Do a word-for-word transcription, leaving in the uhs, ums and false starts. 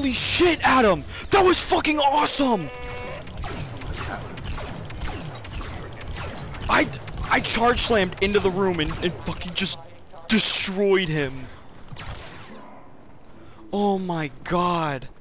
Holy shit, Adam! That was fucking awesome! I I charge slammed into the room and, and fucking just destroyed him. Oh my god.